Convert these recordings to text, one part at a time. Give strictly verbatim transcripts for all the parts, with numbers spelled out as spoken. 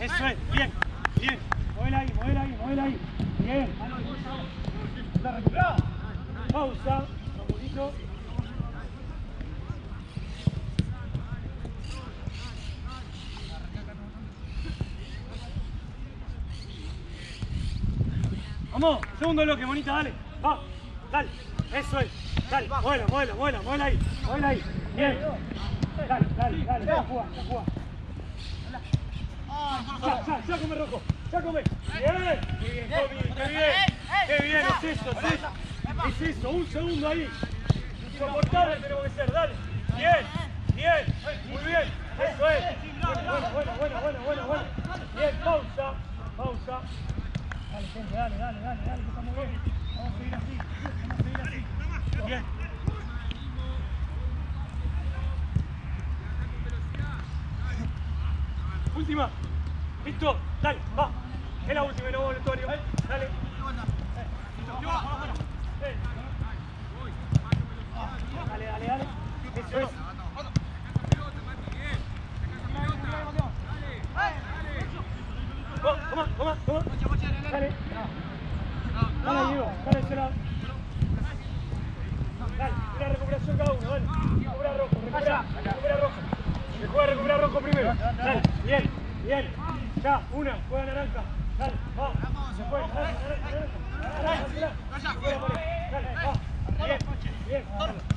Eso es, bien, bien. Muévela ahí, muévela ahí, muévela ahí. Bien. La recuperada. Pausa. Un poquito. Vamos, segundo bloque, bonita, dale. Va, dale. Eso es. Dale, muévela, muévela, muévela, muévela ahí. Muévela ahí. Bien. Dale, dale, dale. Ya juega, ya juega. Ya, ya, ya come rojo. Ya come. Bien. Muy bien, Tommy. Qué bien. Qué bien, es eso, es eso. Es eso, un segundo ahí. Insoportable tenemos que ser, dale. Bien, bien, muy bien. Eso es. Bueno, bueno, bueno, bueno, bueno, bueno. Bien, pausa, pausa. Dale, gente, dale, dale, dale, dale, que estamos bien. Vamos a seguir así, vamos a seguir así. Bien. Última. Listo, dale, va. Es la última y no voluntario. Dale. Dale, dale, dale. Eso es. Toma, toma, toma. Dale. Dale, Diego. Dale, ese lado. Dale, una recuperación cada uno, dale. Recupera rojo, recupera, recupera rojo. Se juega a recuperar rojo primero. Dale, bien, bien. Ya, una, juega naranja. Dale, va. Se fue, dale, naranja, naranja. Dale, va. Bien, bien.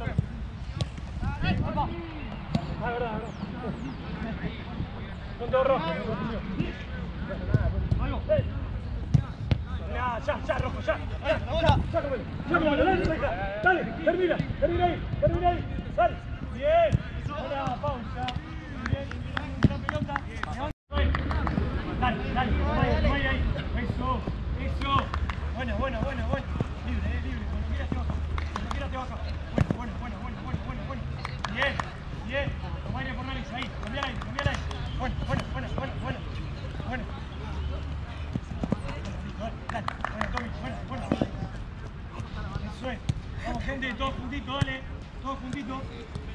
Ah, verdad, verdad. Son todos rojos. Ya, ya, ya, rojo, ya, ya, ya, ya, comelo, ya, comelo, dale, dale, termina, termina ahí, termina ahí, dale, bien, una pausa, bien, una pelota, dale, dale, no hay ahí, eso, eso, buena, buena, buena, buena, libre, eh, libre, cuando quieras te baja, cuando quieras te baja, bueno, bueno, bueno, bueno, bueno, bueno, bueno, bien, bien, toma aire por nariz, ahí, cambiar aire, cambiar aire, bueno, bueno, bueno, bueno, bueno, bueno. Dale, bueno, Tommy, bueno, bueno. Eso es. Vamos, gente, todos juntitos, dale. Todos juntitos.